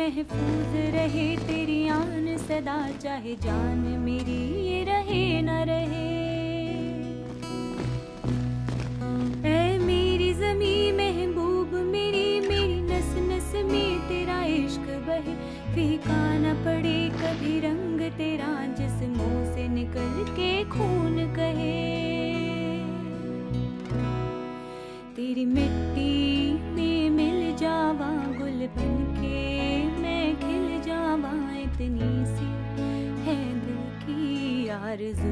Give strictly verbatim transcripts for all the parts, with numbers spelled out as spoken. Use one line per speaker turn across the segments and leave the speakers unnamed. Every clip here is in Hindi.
महफूज रहे तेरी आन सदा, चाहे जान मेरी ये रहे न रहे। ऐ मेरी ज़मी महबूब मेरी, मेरी नस नस में तेरा इश्क बहे, फीका न पड़े कभी रंग तेरा, जिस्मों से निकल के खून कहे। तेरी मिट्टी में मिल जावा गुल बनके, मैं खिल जावा, इतनी सी है दिल की आरज़ू।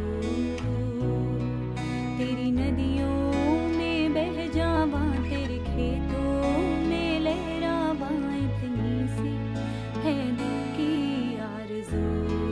तेरी नदियों में बह जावा, तेरे खेतों में लहरावा, इतनी सी है दिल की आरज़ू।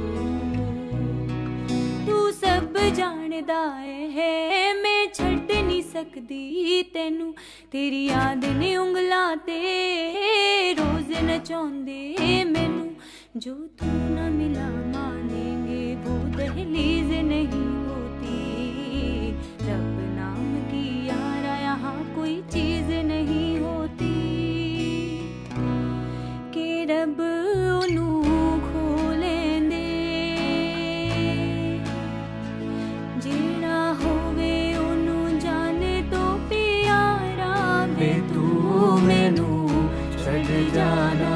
तू सब जानदा है मैं छड़ नहीं सकदी तेनू, तेरी याद ने उंगलां ते रोज नचाउंदे मैनू। जो तू न मिला मानेंगे वो दहलीज नहीं होती, रब नाम की यारा यहाँ कोई चीज नहीं होती, कि रब ओनू खो लेंदे जेड़ा होवे ओनू जाने तो प्यारा। वे तू मैनू छड़ जाना,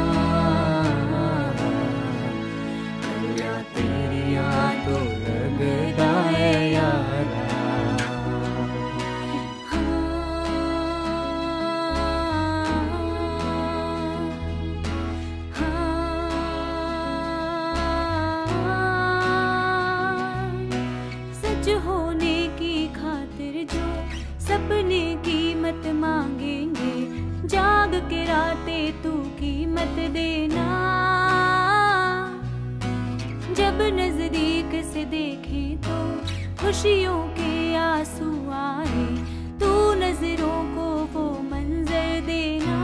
कलिया तेरिया तो लगदा है यारा। सच होने की खातिर जो सपने कीमत मांगेंगे, जाग के रातें तू कीमत देना। जब नजदीक से देखें तो खुशियों के आंसू आए, तू नजरों को वो मंजर देना।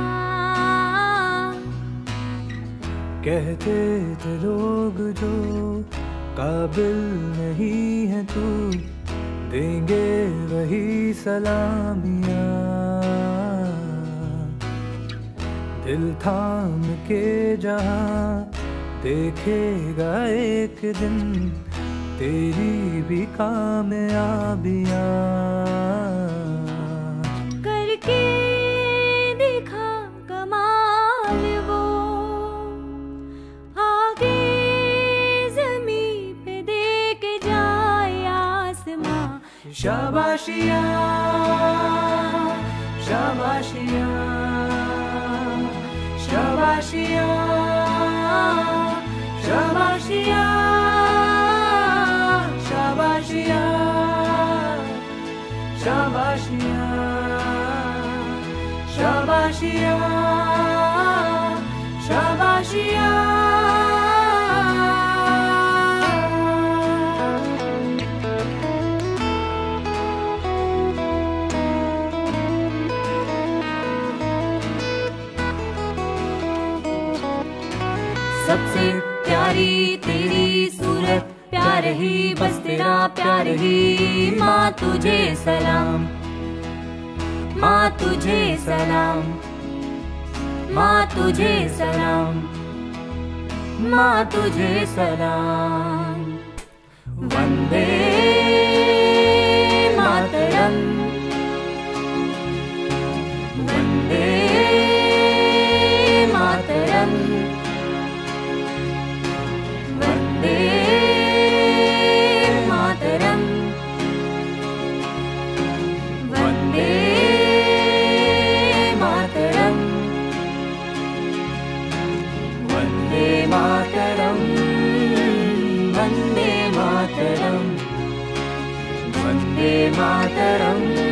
कहते थे लोग जो काबिल नहीं है तू, देंगे वही सलामियाँ। दिल थाम के जहाँ देखेगा एक दिन तेरी भी कामयाबियाँ।
करके दिखा कमाल वो, आगे ज़मीं पे दे के जाए आसमां।
शाबाशियाँ शाबाशियाँ शाबाशियाँ शाबाशियाँ शाबाशियाँ शाबाशियाँ शाबाशियाँ शाबाशियाँ।
सबसे प्यारी तेरी सूरत, प्यार ही बस तेरा प्यार ही। माँ तुझे सलाम, माँ तुझे सलाम, माँ तुझे सलाम, माँ तुझे सलाम। वंदे मातरम, वंदे मातरम, वंदे मातरम, वंदे मातरम, वंदे मातरम, वंदे मातरम, वंदे मातरम।